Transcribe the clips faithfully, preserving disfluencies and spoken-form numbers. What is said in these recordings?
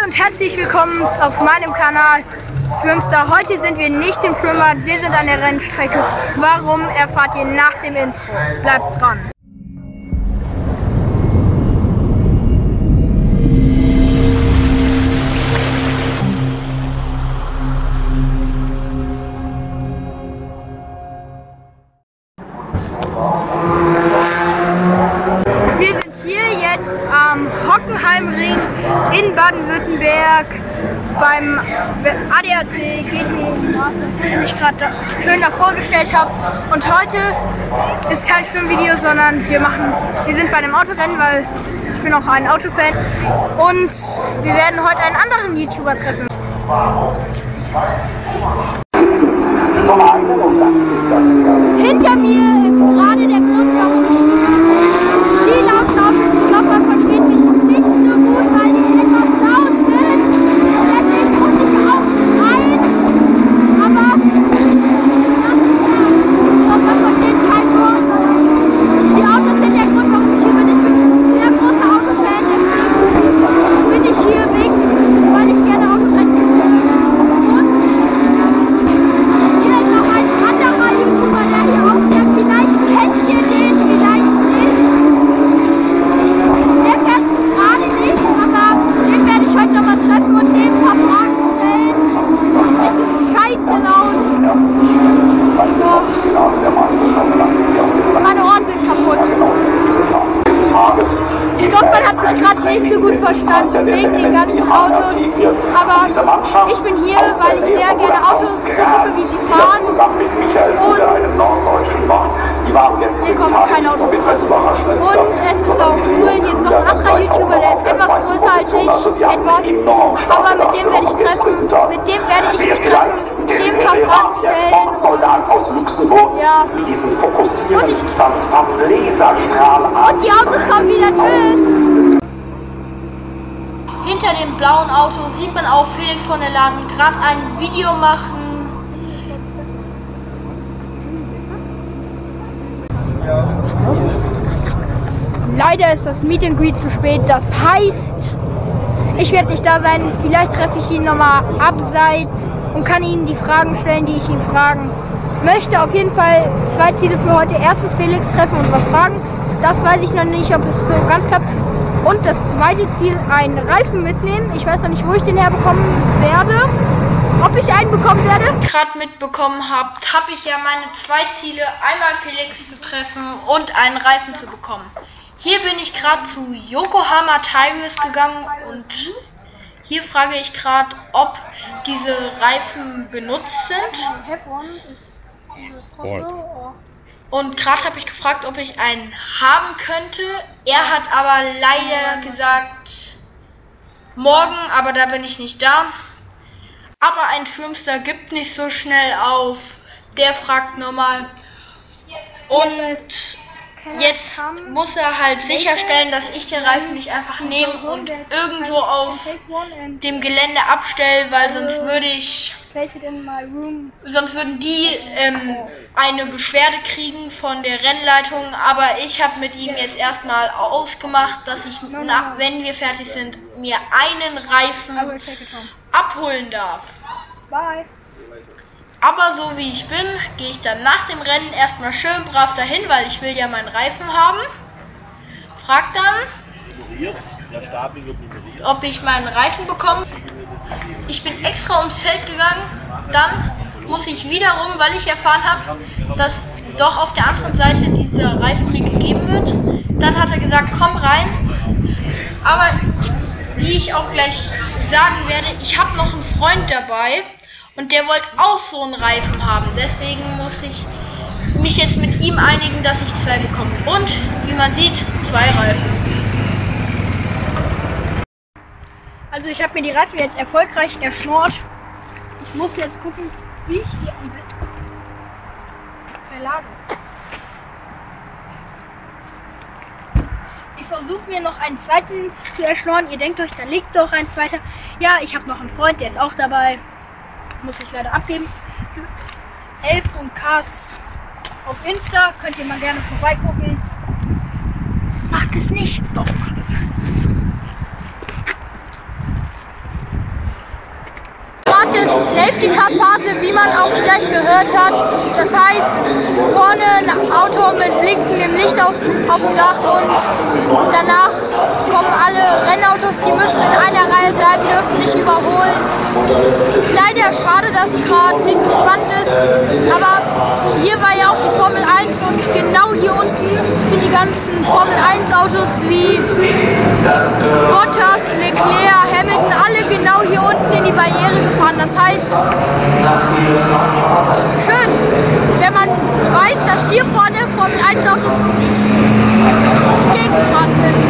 und herzlich willkommen auf meinem Kanal Swimstar. Heute sind wir nicht im Schwimmbad, wir sind an der Rennstrecke. Warum, erfahrt ihr nach dem Intro. Bleibt dran. Wir sind hier jetzt am Hockenheimring in Baden-Württemberg beim A D A C G T, das ich mich gerade schön da vorgestellt habe. Und heute ist kein Schwimmvideo, sondern wir machen, wir sind bei einem Autorennen, weil ich bin auch ein Autofan. Und wir werden heute einen anderen YouTuber treffen. Hinter mir ist gerade der Grund, warum ich die laut laufe. Ich glaube, man versteht mich nicht so gut, weil ich etwas laut bin. Deswegen muss ich auch schreien. Aber ich glaube, man versteht kein Wort. Die Autos sind der Grund, warum ich hier bin. Ich bin ein sehr großer Autofan. Deswegen bin ich hier wegen, weil ich gerne Autorennen spiele. Hier ist noch ein anderer YouTuber, der hier aufnimmt. Vielleicht kennt ihr den, vielleicht nicht. Der fährt gerade nicht, aber den werde ich heute nochmal treffen und dem ein paar Fragen stellen. Es ist scheiße laut. So. Meine Ohren sind kaputt. Ich glaube, man hat mich gerade nicht so gut verstanden wegen den ganzen Autos, aber ich bin hier, weil ich sehr gerne Autos gucke, wie sie fahren, und hier kommt kein Auto. Und es ist auch cool, hier ist noch ein anderer YouTuber, der ist etwas größer als ich, etwas, aber mit dem werde ich treffen, mit dem werde ich mich treffen, mit dem ein paar Fragen stellen. Ja. Und, ich, und die Autos kommen wieder, tschüss! Hinter dem blauen Auto sieht man auch Felix von der Laden gerade ein Video machen. Leider ist das Meet and Greet zu spät, das heißt, ich werde nicht da sein. Vielleicht treffe ich ihn nochmal abseits und kann Ihnen die Fragen stellen, die ich ihn fragen möchte. Auf jeden Fall zwei Ziele für heute. Erstens Felix treffen und was fragen. Das weiß ich noch nicht, ob es so ganz klappt. Und das zweite Ziel, einen Reifen mitnehmen. Ich weiß noch nicht, wo ich den herbekommen werde. Ob ich einen bekommen werde. Gerade mitbekommen habt, habe ich ja meine zwei Ziele, einmal Felix zu treffen und einen Reifen zu bekommen. Hier bin ich gerade zu Yokohama Tires gegangen und hier frage ich gerade, ob diese Reifen benutzt sind. Und gerade habe ich gefragt, ob ich einen haben könnte. Er hat aber leider gesagt, morgen, aber da bin ich nicht da. Aber ein Swimstar gibt nicht so schnell auf. Der fragt nochmal. Und jetzt muss er halt sicherstellen, dass ich den Reifen nicht einfach nehme und irgendwo auf dem Gelände abstelle, weil sonst würde ich, sonst würden die ähm, eine Beschwerde kriegen von der Rennleitung. Aber ich habe mit ihm jetzt erstmal ausgemacht, dass ich, nach, wenn wir fertig sind, mir einen Reifen abholen darf. Bye. Aber so wie ich bin, gehe ich dann nach dem Rennen erstmal schön brav dahin, weil ich will ja meinen Reifen haben. Frag dann, ob ich meinen Reifen bekomme. Ich bin extra ums Feld gegangen, dann muss ich wieder rum, weil ich erfahren habe, dass doch auf der anderen Seite dieser Reifen mir gegeben wird. Dann hat er gesagt, komm rein. Aber wie ich auch gleich sagen werde, ich habe noch einen Freund dabei. Und der wollte auch so einen Reifen haben. Deswegen musste ich mich jetzt mit ihm einigen, dass ich zwei bekomme. Und wie man sieht, zwei Reifen. Also ich habe mir die Reifen jetzt erfolgreich erschnort. Ich muss jetzt gucken, wie ich die am besten verlagere. Ich versuche mir noch einen zweiten zu erschnorren. Ihr denkt euch, da liegt doch ein zweiter. Ja, ich habe noch einen Freund, der ist auch dabei. Muss ich leider abgeben. L Punkt Cars auf Insta, könnt ihr mal gerne vorbeigucken. Macht es nicht. Doch, macht es. ist Safety-Car-Phase, wie man auch vielleicht gehört hat. Das heißt, vorne ein Auto mit blinkendem Licht auf, auf dem Dach und danach kommen alle Rennautos, die müssen in einer Reihe bleiben, dürfen nicht überholen. Leider schade, dass es gerade nicht so spannend ist, aber hier war ja auch die Formel eins und genau hier unten sind die ganzen Formel eins Autos wie Bottas, Leclerc, Hamilton, alle genau hier unten in die Barriere gefahren. Das heißt, schön, wenn man weiß, dass hier vorne Formel eins Autos gegengefahren sind.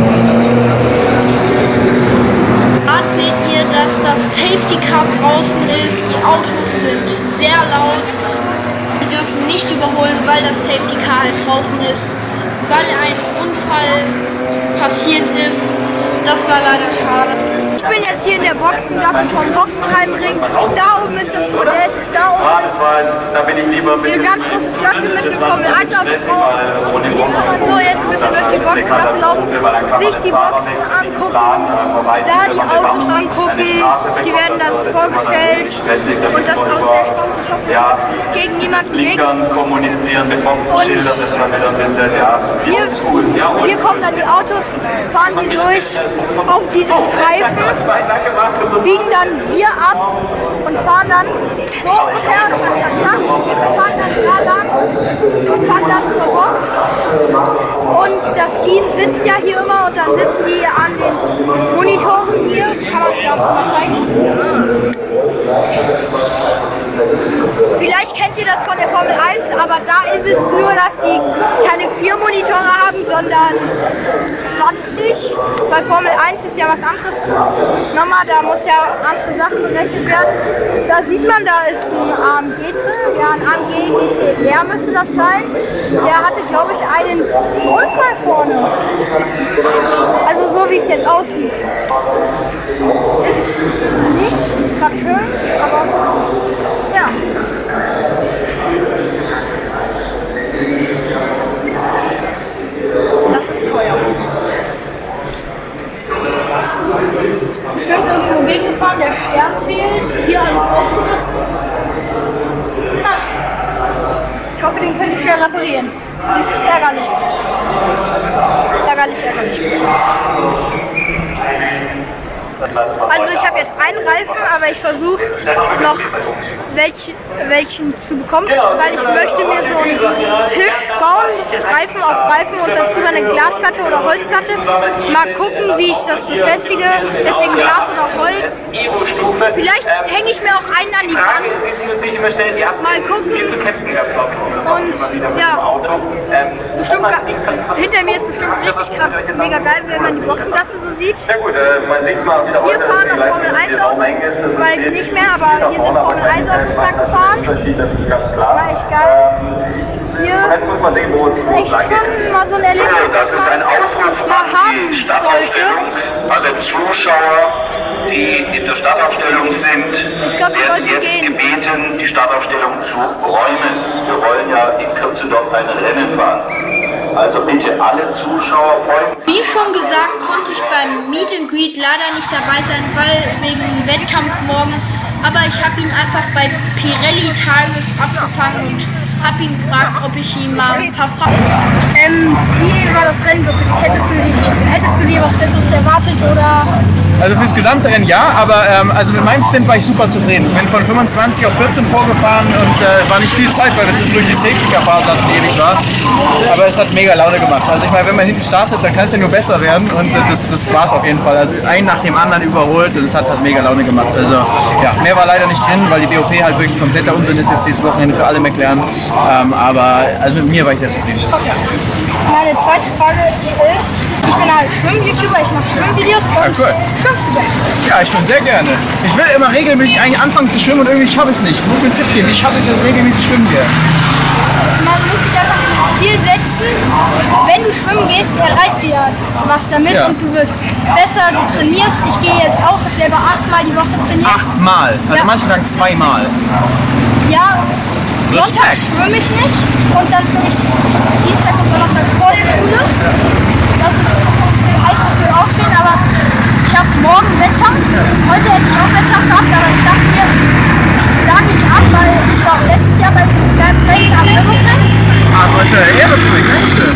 Gerade seht ihr, dass das Safety Car draußen ist, die Autos sind sehr laut, die dürfen nicht überholen, weil das Safety Car halt draußen ist, weil ein Unfall passiert ist. Das war leider schade. Ich bin jetzt hier in der Boxengasse vom Hockenheimring. Da oben ist das Podest, da oben ist eine ganz große Flasche mit dem Formel eins Auto drauf. So, jetzt müssen wir durch die Boxengasse laufen, sich die Boxen angucken, da die Autos angucken, die werden da so vorgestellt und das ist auch sehr spannend. Ich hoffe, gegen niemanden gegen. Und hier, hier kommen dann die Autos, fahren sie durch auf diesen Streifen, biegen dann hier ab und fahren dann so ungefähr, zack, zack, zack, fahren dann da lang und fahren dann zur Box. Und das Team sitzt ja hier immer und dann sitzen die an den Monitoren hier. Kann man das mal zeigen? Vielleicht kennt ihr das von der Formel eins, aber da ist es nur, dass die keine vier Monitore haben, sondern zwanzig. Bei Formel eins ist ja was anderes. Nochmal, da muss ja andere Sachen berechnet werden. Da sieht man, da ist ein A M G drin, ja, ein A M G G T R müsste das sein. Der hatte, glaube ich, einen Unfall vorne. Also so wie es jetzt aussieht. Ist nicht gerade schön, aber ja. Das ist teuer. Bestimmt irgendwo gegengefahren, der Stern fehlt, hier alles aufgerissen. Ah. Ich hoffe, den könnte ich schnell reparieren. Ist ärgerlich. Ärgerlich, ärgerlich bestimmt. Also ich habe jetzt einen Reifen, aber ich versuche noch welch, welchen zu bekommen, weil ich möchte mir so einen Tisch bauen, Reifen auf Reifen und darüber eine Glasplatte oder Holzplatte. Mal gucken, wie ich das befestige, deswegen Glas oder Holz. Vielleicht hänge ich mir auch einen an die Wand. Mal gucken. Und ja, bestimmt, hinter mir ist bestimmt richtig krass, mega geil, wenn man die Boxengasse so sieht. Wir fahren auf Formel eins Autos, weil nicht mehr, aber hier sind Formel eins Autos lang gefahren. War echt geil. Hier echt schon mal so ein Erlebnis, das man mal haben sollte. Alle Zuschauer, die in der Startaufstellung sind, ich glaub, wir werden jetzt gehen. gebeten, die Startaufstellung zu räumen. Wir wollen ja in Kürze dort ein Rennen fahren. Also bitte alle Zuschauer folgen. Wie schon gesagt, konnte ich beim Meet and Greet leider nicht dabei sein, weil wegen dem Wettkampf morgen. Aber ich habe ihn einfach bei Pirelli Tages abgefangen und habe ihn gefragt, ob ich ihm mal ein paar Fragen. Ähm, wie war das Rennen so für dich? Hättest du, dich, hättest du dir was Besseres erwartet oder? Also fürs gesamte Rennen ja, aber ähm, also mit meinem Stint war ich super zufrieden. Ich bin von fünfundzwanzig auf vierzehn vorgefahren und äh, war nicht viel Zeit, weil wir zwischendurch die Safety-Car-Phase hatten, die ewig war. Aber es hat mega Laune gemacht. Also ich meine, wenn man hinten startet, dann kann es ja nur besser werden und äh, das, das war es auf jeden Fall. Also ein nach dem anderen überholt und es hat halt mega Laune gemacht. Also ja, mehr war leider nicht drin, weil die B O P halt wirklich kompletter Unsinn ist jetzt dieses Wochenende für alle McLaren. Ähm, aber also mit mir war ich sehr zufrieden. Okay. Meine zweite Frage ist, ich bin halt Schwimm-YouTuber, ich mache Schwimmvideos und ah, cool. schwimmst du denn? Ja, ich schwimme sehr gerne. Ich will immer regelmäßig eigentlich anfangen zu schwimmen und irgendwie schaffe ich es nicht. Ich muss mir einen Tipp geben, wie schaffe ich das regelmäßig schwimmen gehe? Man muss sich einfach das Ziel setzen, wenn du schwimmen gehst, erreichst du ja was damit ja. Und du wirst besser, du trainierst. Ich gehe jetzt auch selber achtmal die Woche trainieren. Achtmal? Also ja. Manche sagen zweimal. Ja. Sonntag schwimme ich nicht und dann schwimme ich Dienstag und Donnerstag vor der Schule. Das ist heißt, ich will aufstehen, aber ich habe morgen Wettkampf. Heute hätte ich auch Wettkampf, geschafft, aber ich dachte mir, sage ich ab, weil ich war letztes Jahr beim Rennen am Nürburgring. Ah, du hast ja eine Ehre für mich, Dankeschön.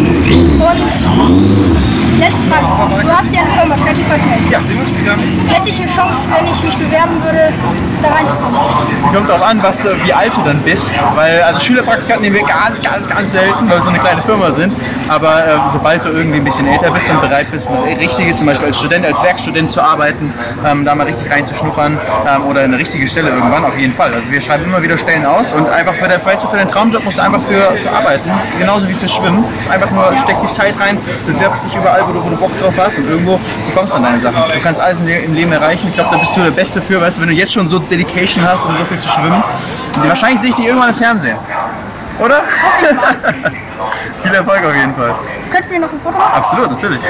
Und letztes Mal, du hast ja eine Firma, stell dich vorstellen. Ja, Siemens-Spieler. Hätte ich eine Chance, wenn ich mich bewerben würde, da reinzukommen? Kommt auch an, was, wie alt du dann bist, weil also Schülerpraktikanten nehmen wir ganz, ganz, ganz selten, weil wir so eine kleine Firma sind, aber äh, sobald du irgendwie ein bisschen älter bist und bereit bist, ein richtiges, zum Beispiel als Student, als Werkstudent zu arbeiten, ähm, da mal richtig reinzuschnuppern ähm, oder eine richtige Stelle irgendwann, auf jeden Fall. Also wir schreiben immer wieder Stellen aus und einfach für, den, weißt du, für den Traumjob musst du einfach für, für arbeiten, genauso wie für Schwimmen. Das ist einfach nur, steck die Zeit rein, bewerb dich überall, wo du, wo du Bock drauf hast und irgendwo bekommst dann deine Sachen. Du kannst alles im Leben erreichen, ich glaube, da bist du der Beste für, weißt du, wenn du jetzt schon so Dedication hast und so viel zu schwimmen, wahrscheinlich sehe ich dich irgendwann im Fernsehen. Oder? Viel Erfolg auf jeden Fall. Könnten wir noch ein Foto machen? Absolut, natürlich.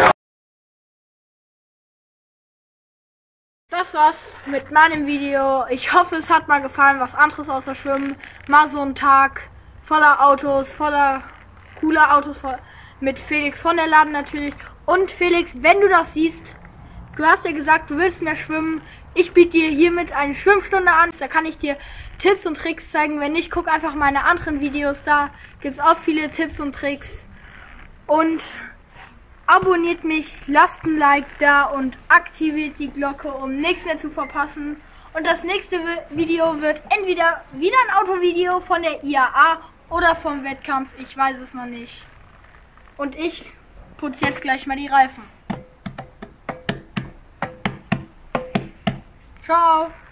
Das war's mit meinem Video. Ich hoffe, es hat mal gefallen, was anderes außer Schwimmen. Mal so ein Tag voller Autos, voller cooler Autos, voll, mit Felix von der Laden natürlich. Und Felix, wenn du das siehst, du hast ja gesagt, du willst mehr schwimmen. Ich biete dir hiermit eine Schwimmstunde an. Da kann ich dir Tipps und Tricks zeigen. Wenn nicht, guck einfach meine anderen Videos. Da gibt es auch viele Tipps und Tricks. Und abonniert mich, lasst ein Like da und aktiviert die Glocke, um nichts mehr zu verpassen. Und das nächste Video wird entweder wieder ein Autovideo von der I A A oder vom Wettkampf. Ich weiß es noch nicht. Und ich putze jetzt gleich mal die Reifen. Ciao.